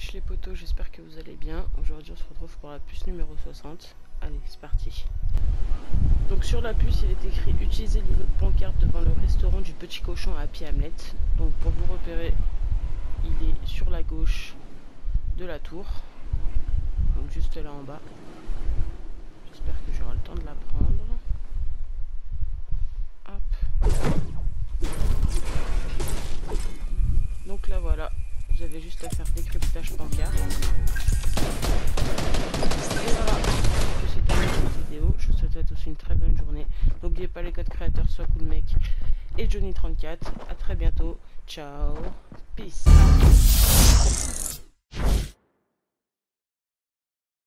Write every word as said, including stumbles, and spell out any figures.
wesh les potos, j'espère que vous allez bien. Aujourd'hui on se retrouve pour la puce numéro soixante. Allez, c'est parti. Donc sur la puce il est écrit utilisez l'îlot de pancarte devant le restaurant du Petit Cochon à Happy Hamlet. Donc pour vous repérer, il est sur la gauche de la tour. Donc juste là en bas. J'espère que j'aurai le temps de la prendre. Hop. Donc là voilà, vous avez juste à faire décryptage pancarte. Et voilà, que c'est terminé cette vidéo. Je vous souhaite à tous une très bonne journée. N'oubliez pas les codes créateurs Sois Cool Mec et Johnny trente-quatre. A très bientôt. Ciao. Peace.